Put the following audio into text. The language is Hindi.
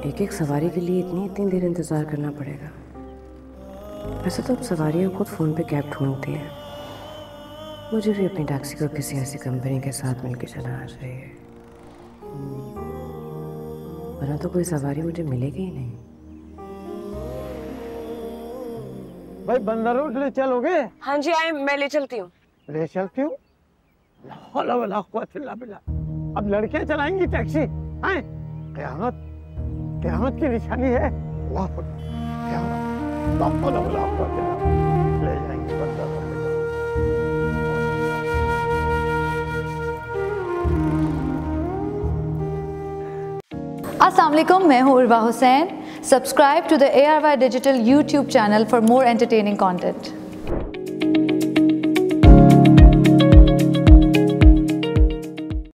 एक एक सवारी के लिए इतनी इतनी देर इंतज़ार करना पड़ेगा। वैसे तो अब सवारियाँ खुद फ़ोन पे कैब ढूंढती हैं। मुझे भी अपनी टैक्सी को किसी ऐसी कंपनी के साथ मिलकर चलाना चाहिए, वरना तो कोई सवारी मुझे मिलेगी ही नहीं। भाई बंदरों ले चलोगे? हाँ जी आए, मैं ले चलती हूँ। ले चलती हूँ? अब लड़कियां चलाएंगी टैक्सी? हैं? क़यामत, क़यामत की निशानी है। ले जाएंगे बंदरों। अस्सलाम वालेकुम, मैं हूँ Urwa Hussain. Subscribe to the ARY digital YouTube channel for more entertaining content.